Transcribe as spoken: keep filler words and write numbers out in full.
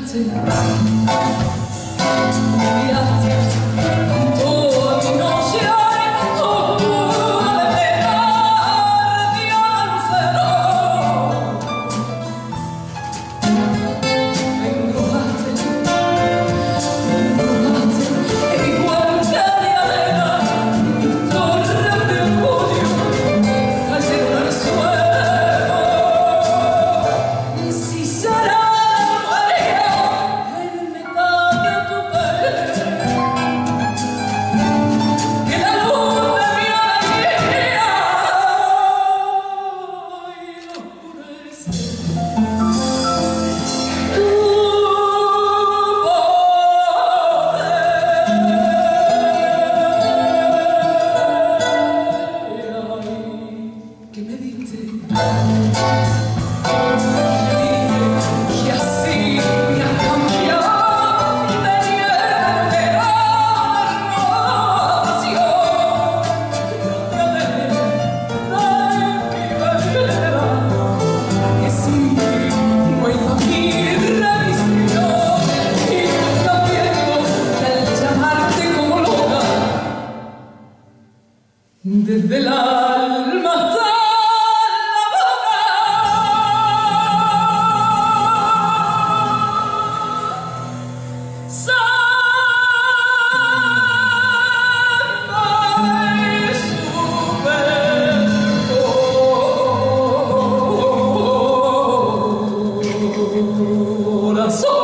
dejaste, enviaste toda mi noche oscura de penar y lucero. Me embrujaste, me embrujaste igual que de arena, mi torre de orgullo cayeron al suelo. Y si será que me diste, me dije que así me has cambiado de nieve a pasión, cámbiame de mi bandera, que sin ti no hay pa' mí revisión, y tú estás viendo que al llamarte como loca, desde el alma hasta corazón.